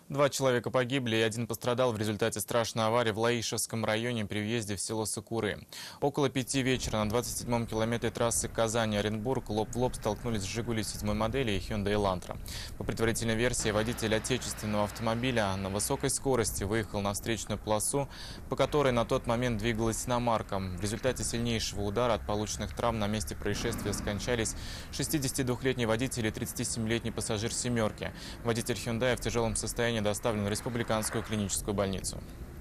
Два человека погибли и один пострадал в результате страшной аварии в Лаишевском районе при въезде в село Сыкуры. Около 5 вечера на 27-м километре трассы Казань-Оренбург лоб в лоб столкнулись «Жигули» 7-й модели и Hyundai Elantra. По предварительной версии, водитель отечественного автомобиля на высокой скорости выехал на встречную полосу, по которой на тот момент двигалась иномарка. В результате сильнейшего удара от полученных травм на месте происшествия скончались 62-летний водитель и 37-летний пассажир «семерки». Водитель Hyundai в тяжелом состоянии доставлен в республиканскую клиническую больницу.